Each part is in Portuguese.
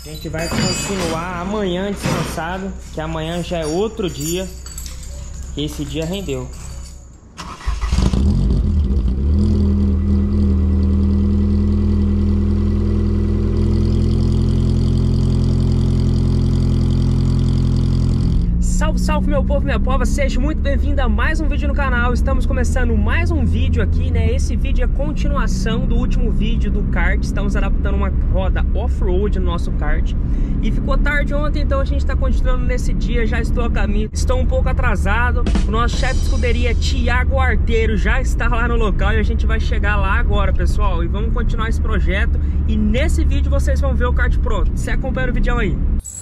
A gente vai continuar amanhã descansado, que amanhã já é outro dia. E esse dia rendeu. Salve, salve meu povo, minha pova, seja muito bem-vindo a mais um vídeo no canal. Estamos começando mais um vídeo aqui, né? Esse vídeo é a continuação do último vídeo do kart. Estamos adaptando uma roda off-road no nosso kart. E ficou tarde ontem, então a gente está continuando nesse dia. Já estou a caminho, estou um pouco atrasado. O nosso chefe de escuderia, Thiago Arteiro, já está lá no local e a gente vai chegar lá agora, pessoal. E vamos continuar esse projeto. E nesse vídeo vocês vão ver o kart pronto. Você acompanha o vídeo aí.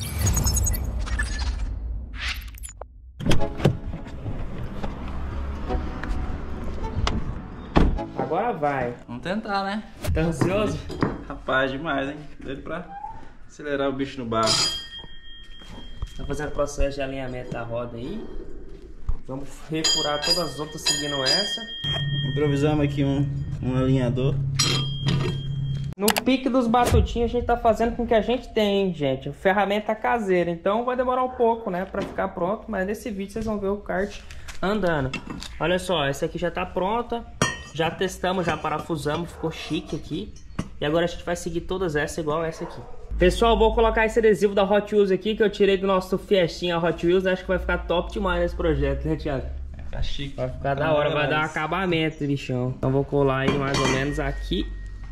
Agora vai. Vamos tentar, né? Tá ansioso? Rapaz, demais, hein? Doido pra acelerar o bicho no barro. Tá fazendo o processo de alinhamento da roda aí. Vamos recurar todas as outras seguindo essa. Improvisamos aqui um alinhador. No pique dos batutinhos a gente tá fazendo com o que a gente tem, gente. Ferramenta caseira. Então vai demorar um pouco, né? Pra ficar pronto. Mas nesse vídeo vocês vão ver o kart andando. Olha só, essa aqui já tá pronta. Já testamos, já parafusamos, ficou chique aqui. E agora a gente vai seguir todas essas igual essa aqui. Pessoal, vou colocar esse adesivo da Hot Wheels aqui, que eu tirei do nosso Fiestinha Hot Wheels. Acho que vai ficar top demais nesse projeto, né, Thiago? Vai ficar chique. Vai ficar da hora, vai dar um acabamento, bichão. Então vou colar ele mais ou menos aqui.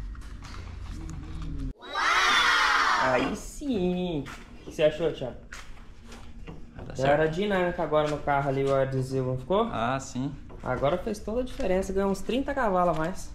Uau! Aí sim! O que você achou, Thiago? Tá Era dinâmica agora no carro ali, o adesivo, não ficou? Ah, sim. Agora fez toda a diferença, ganhou uns 30 cavalos a mais.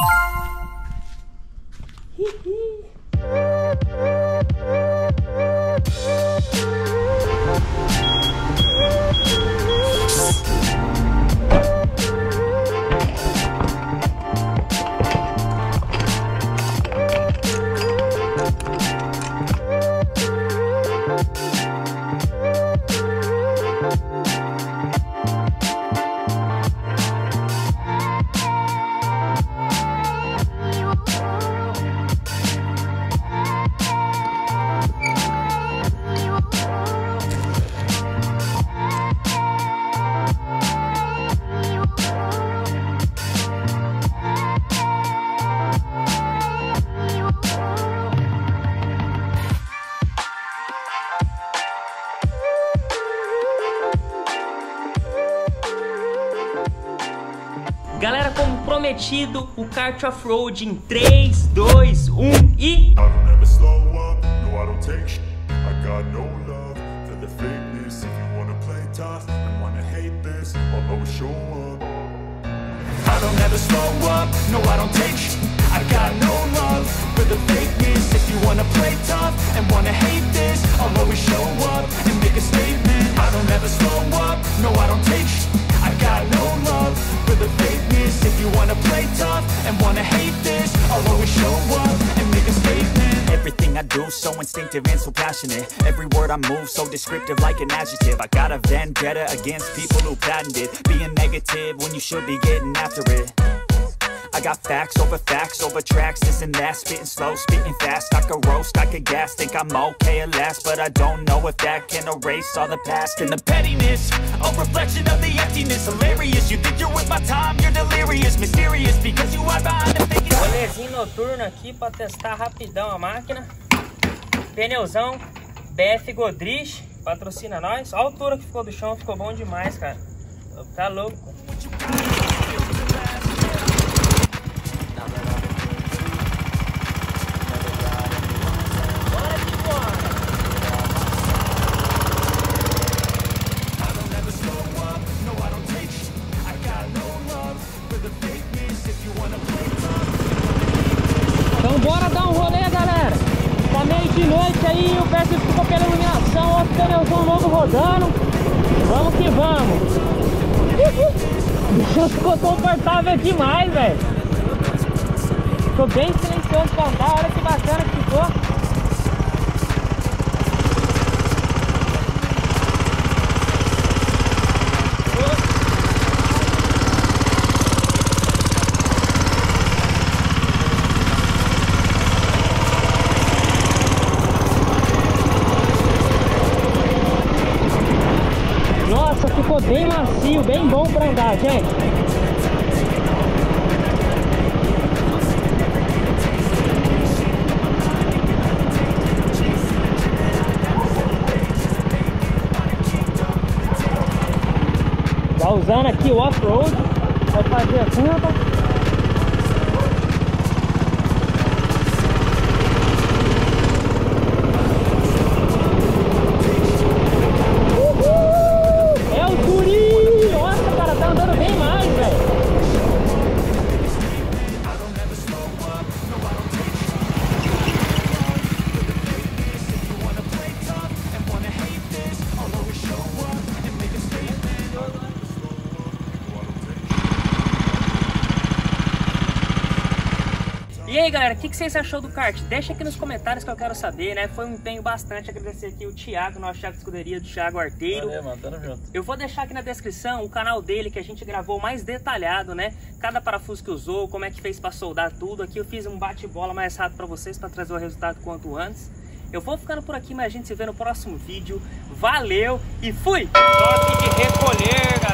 Galera, como prometido, o kart off-road em 3, 2, 1 e... Everything I do so instinctive and so passionate. Every word I move so descriptive like an adjective. I got a vendetta against people who patented being negative when you should be getting after it. I got facts over tracks, this and that. Spitting slow, spitting fast. I could roast, I could gas. Think I'm okay at last, but I don't know if that can erase all the past. And the pettiness, a reflection of the emptiness. Hilarious, you think you're worth my time, you're delirious. Mysterious, because you hide behind the thing. Rolezinho noturno aqui para testar rapidão a máquina. Pneuzão BF Godrich, patrocina nós. Olha a altura que ficou do chão, ficou bom demais, cara. Tá louco. Então bora dar um rolê, galera. Tá meio de noite aí, o pé ficou pela iluminação, ó, o pneuzão novo rodando. Vamos que vamos. Ficou confortável demais, velho. Ficou bem silencioso pra andar, olha que bacana que ficou. ficou bem macio, bem bom pra andar, gente. Tá usando aqui o off-road, vai fazer a curva. E aí galera, o que vocês achou do kart? Deixa aqui nos comentários que eu quero saber, né? Foi um empenho bastante, agradecer aqui o Thiago, nosso chefe de escuderia, do Thiago Arteiro. Valeu, mano, tamo junto. Eu vou deixar aqui na descrição o canal dele, que a gente gravou mais detalhado, né? Cada parafuso que usou, como é que fez pra soldar tudo. Aqui eu fiz um bate-bola mais rápido pra vocês, pra trazer o resultado quanto antes. Eu vou ficando por aqui, mas a gente se vê no próximo vídeo. Valeu e fui! Toque de recolher, galera!